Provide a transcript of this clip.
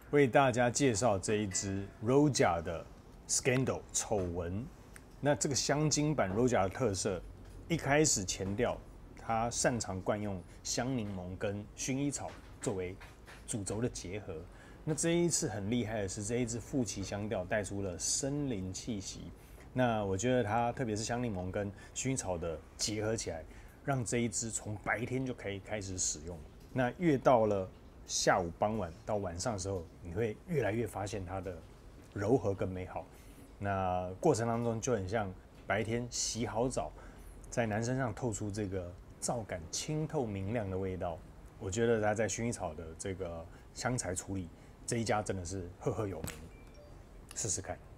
为大家介绍这一支 Roja 的 Scandal 丑闻。那这个香精版 Roja 的特色，一开始前调它擅长惯用香柠檬跟薰衣草作为主轴的结合。那这一次很厉害的是，这一支负奇香调带出了森林气息。那我觉得它特别是香柠檬跟薰衣草的结合起来，让这一支从白天就可以开始使用。那越到了下午傍晚到晚上的时候，你会越来越发现它的柔和跟美好。那过程当中就很像白天洗好澡，在男生上透出这个皂感清透明亮的味道。我觉得它在薰衣草的这个香材处理这一家真的是赫赫有名，试试看。